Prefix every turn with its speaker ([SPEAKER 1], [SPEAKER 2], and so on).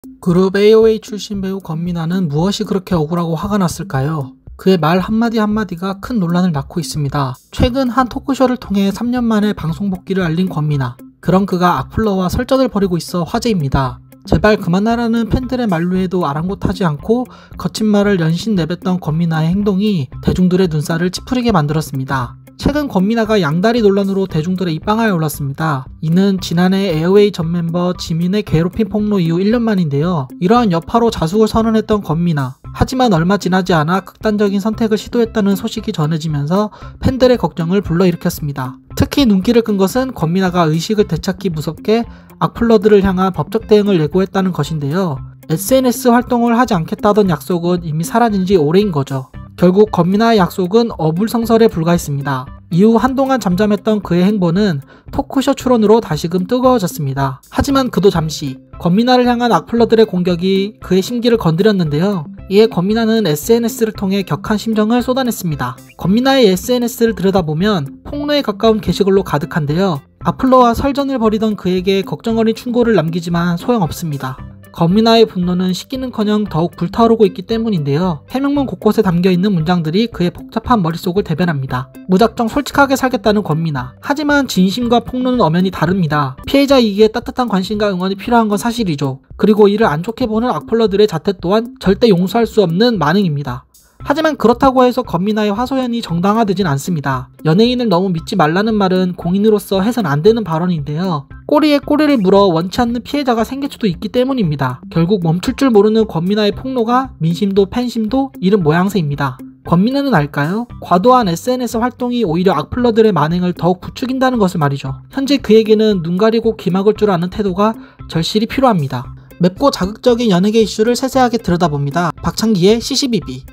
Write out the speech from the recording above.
[SPEAKER 1] 그룹 AOA 출신 배우 권민아는 무엇이 그렇게 억울하고 화가 났을까요? 그의 말 한마디 한마디가 큰 논란을 낳고 있습니다. 최근 한 토크쇼를 통해 3년 만에 방송 복귀를 알린 권민아. 그런 그가 악플러와 설전을 벌이고 있어 화제입니다. 제발 그만하라는 팬들의 만류에도 아랑곳하지 않고 거친 말을 연신 내뱉던 권민아의 행동이 대중들의 눈살을 찌푸리게 만들었습니다. 최근 권민아가 양다리 논란으로 대중들의 입방아에 올랐습니다. 이는 지난해 AOA 전 멤버 지민의 괴롭힘 폭로 이후 1년 만인데요. 이러한 여파로 자숙을 선언했던 권민아. 하지만 얼마 지나지 않아 극단적인 선택을 시도했다는 소식이 전해지면서 팬들의 걱정을 불러일으켰습니다. 특히 눈길을 끈 것은 권민아가 의식을 되찾기 무섭게 악플러들을 향한 법적 대응을 예고했다는 것인데요. SNS 활동을 하지 않겠다던 약속은 이미 사라진 지 오래인 거죠. 결국 권민아의 약속은 어불성설에 불과했습니다. 이후 한동안 잠잠했던 그의 행보는 토크쇼 출연으로 다시금 뜨거워졌습니다. 하지만 그도 잠시 권민아를 향한 악플러들의 공격이 그의 심기를 건드렸는데요. 이에 권민아는 SNS를 통해 격한 심정을 쏟아냈습니다. 권민아의 SNS를 들여다보면 폭로에 가까운 게시글로 가득한데요. 악플러와 설전을 벌이던 그에게 걱정 어린 충고를 남기지만 소용없습니다. 권민아의 분노는 식기는커녕 더욱 불타오르고 있기 때문인데요. 해명문 곳곳에 담겨있는 문장들이 그의 복잡한 머릿속을 대변합니다. 무작정 솔직하게 살겠다는 권민아. 하지만 진심과 폭로는 엄연히 다릅니다. 피해자이기에 따뜻한 관심과 응원이 필요한 건 사실이죠. 그리고 이를 안 좋게 보는 악플러들의 자태 또한 절대 용서할 수 없는 만행입니다. 하지만 그렇다고 해서 권민아의 화소연이 정당화되진 않습니다. 연예인을 너무 믿지 말라는 말은 공인으로서 해선 안 되는 발언인데요. 꼬리에 꼬리를 물어 원치 않는 피해자가 생길 수도 있기 때문입니다. 결국 멈출 줄 모르는 권민아의 폭로가 민심도 팬심도 잃은 모양새입니다. 권민아는 알까요? 과도한 SNS 활동이 오히려 악플러들의 만행을 더욱 부추긴다는 것을 말이죠. 현재 그에게는 눈 가리고 귀 막을 줄 아는 태도가 절실히 필요합니다. 맵고 자극적인 연예계 이슈를 세세하게 들여다봅니다. 박찬기의 CCBB.